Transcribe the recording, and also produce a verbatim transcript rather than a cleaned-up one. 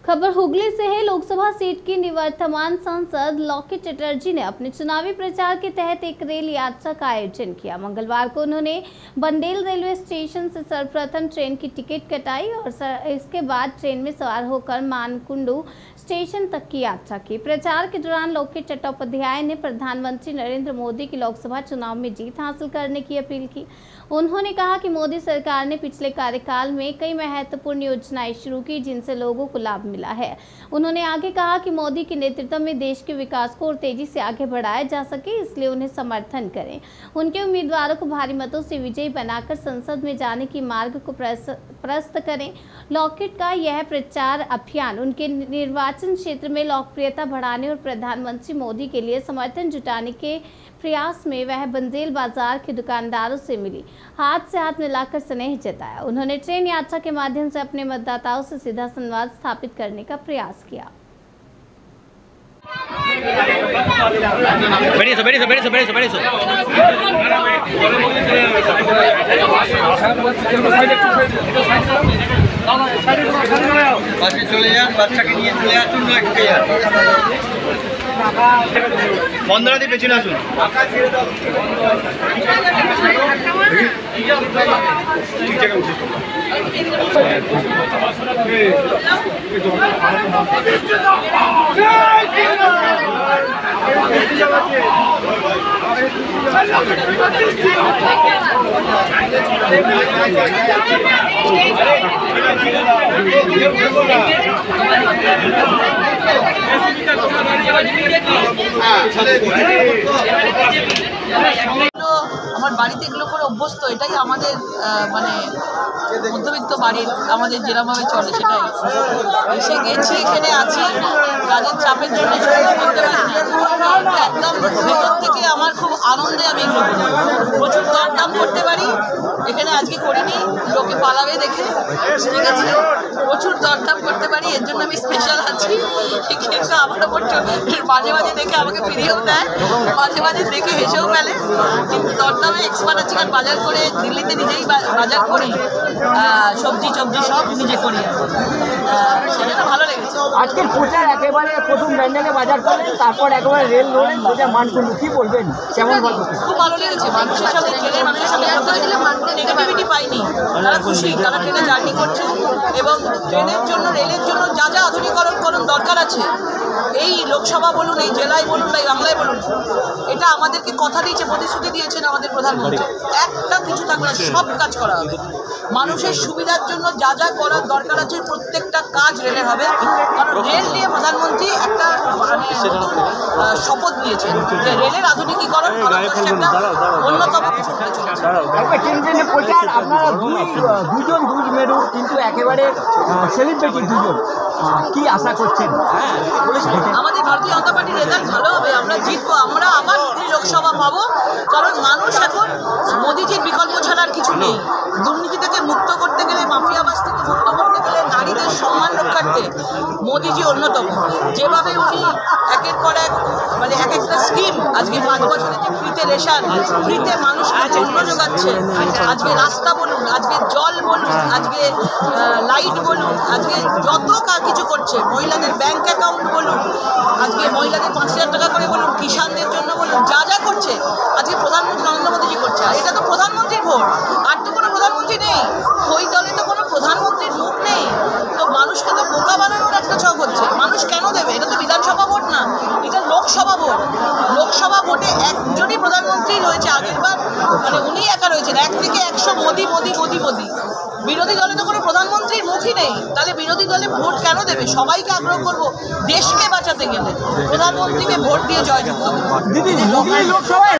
खबर हुगली से है। लोकसभा सीट की निवर्तमान सांसद लॉकेट चटर्जी ने अपने चुनावी प्रचार के तहत एक रेल यात्रा का आयोजन किया। मंगलवार को उन्होंने बंदेल रेलवे स्टेशन से सर्वप्रथम ट्रेन की टिकट कटाई और इसके बाद ट्रेन में सवार होकर मानकुंडू स्टेशन तक की यात्रा की। प्रचार के दौरान लॉकेट चट्टोपाध्याय ने प्रधानमंत्री नरेंद्र मोदी की लोकसभा चुनाव में जीत हासिल करने की अपील की। उन्होंने कहा कि मोदी सरकार ने पिछले कार्यकाल में कई महत्वपूर्ण योजनाएं शुरू की जिनसे लोगों को लाभ मिला है। उन्होंने आगे कहा कि मोदी के नेतृत्व में देश के विकास को और तेजी से आगे बढ़ाया जा सके, इसलिए उन्हें समर्थन करें। उनके उम्मीदवारों को भारी मतों से विजयी बनाकर संसद में जाने की मार्ग को प्रशस्त करें। लॉकेट का यह प्रचार अभियान उनके निर्वाचन क्षेत्र में लोकप्रियता बढ़ाने और प्रधानमंत्री मोदी के लिए समर्थन जुटाने के प्रयास में वह बंदेल बाजार के दुकानदारों से मिली, हाथ से हाथ मिलाकर स्नेह जताया। उन्होंने ट्रेन यात्रा के माध्यम से अपने मतदाताओं से सीधा संवाद स्थापित करने का प्रयास किया। बैठिए सो, बैठिए सो, बैठिए सो, बैठिए सो, बैठिए सो। পাশে চলে যান, বাচ্চাকে নিয়ে চলে আসুন না একটু যান। বন্ধরা দিয়ে পেছনে আসুন। ঠিক জায়গায় উঠে আমার বাড়িতে এগুলো করে অভ্যস্ত, এটাই আমাদের মানে মধ্যবিত্ত বাড়ির আমাদের যেরকমভাবে চলে সেটাই। এসে গেছি, এখানে আছি, কাজের চাপের জন্য করতে পারি একদম ভেতর থেকে আমার খুব আনন্দে আমি এগুলো করি। প্রচুর দরদাম করতে পারি, এখানে আজকে করিনি, লোকে পালাবে দেখে, ঠিক আছে, প্রচুর দরদাম করতে পারি, এর জন্য আমি স্পেশাল আছি। কিন্তু আমার ওপর মাঝে মাঝে দেখে আমাকে ফিরিয়েও দেয়, মাঝে মাঝে দেখে হেসেও ফেলে, কিন্তু দরদামে এক্সপার্ট আছি, কারণ বাজার করে দিল্লিতে নিজেই বাজার করি, সবজি টবজি সব নিজে করি, সেটা ভালো লেগেছে। আজকের প্রচার একেবারে প্রথম ব্যান্ডেলে বাজার করলেন, তারপর একেবারে রেল ধরেন সোজা মানকুণ্ডু, কি বলবেন কেমন ভালো? খুব ভালো লেগেছে, মানুষের সঙ্গে ট্রেনের মানুষের সঙ্গে কথা দিলে কোনো নেগেটিভিটি পাইনি, তারা খুশি, তারা ট্রেনে জার্নি করছে এবং ট্রেনের জন্য রেলের জন্য যা যা আধুনিকরণ দরকার আছে এই লোকসভা বলুন, এই জেলায় বলুন বা এই বাংলায় বলুন, এটা আমাদেরকে কথা দিয়েছে, প্রতিশ্রুতি দিয়েছেন আমাদের প্রধানমন্ত্রী, একটা কিছু থাকবে না, সব কাজ করা হবে। মানুষের সুবিধার জন্য যা যা করার দরকার আছে প্রত্যেকটা কাজ রেলের হবে, কারণ রেল নিয়ে প্রধানমন্ত্রী একটা মানে শপথ নিয়েছেন যে রেলের আধুনিকীকরণ ভারতবর্ষে একটা অন্যতম কিছু হতে চলেছে। প্রচার আপনারা দুজন দুই মেরু, কিন্তু একেবারে সেলিব্রিটি দুজন, কি আশা করছেন? আমাদের ভারতীয় জনতা পার্টির রেজাল্ট ভালো হবে, আমরা জিতবো, আমরা আবার লোকসভা পাবো, কারণ মানুষ এখন মোদিজির বিকল্প ছাড়া আর কিছু নেই। দুর্নীতি থেকে মুক্ত করতে গেলে, মাফিয়াবাজ থেকে মুক্ত করতে গেলে, নারীদের সম্মান রক্ষার্থে মোদিজি অন্যতম। যেভাবে উনি একের পর এক মানে এক একটা স্কিম, আজকে পাঁচ বছরে যে ফ্রিতে রেশন, ফ্রিতে মানুষকে পণ্য যোগাচ্ছে, আজকে রাস্তা বলুন, আজকে জল বলুন, আজকে লাইট বলুন, আজকে যত কিছু করছে, মহিলাদের ব্যাংক অ্যাকাউন্ট বলুন, আজকে মহিলাদের পাঁচ হাজার টাকা করে বলুন, কিষানদের জন্য বলুন, যা যা করছে আজকে প্রধানমন্ত্রী নরেন্দ্র মোদীজি করছে। আর এটা তো প্রধানমন্ত্রীর ভোট, আর তো কোনো প্রধানমন্ত্রী নেই, ওই দলে তো কোনো প্রধানমন্ত্রীর মুখ নেই, তো মানুষকে তো বোকা বানানোর একটা ছক হচ্ছে। মানুষ কেন দেবে? এটা তো বিধানসভা ভোট না, এটা লোকসভা ভোট। লোকসভা ভোটে একজনই প্রধানমন্ত্রী রয়েছে, আগেরবার মানে উনি একা রয়েছেন, এক থেকে একশো মোদি মোদি মোদি মোদি। বিরোধী দলে তো কোনো প্রধানমন্ত্রীর মুখই নেই, তাহলে বিরোধী দলে ভোট কেন দেবে? সবাইকে আগ্রহ করবো, দেশকে বাঁচাতে গেলে প্রধানমন্ত্রীকে ভোট দিয়ে জয়যুক্ত করবো।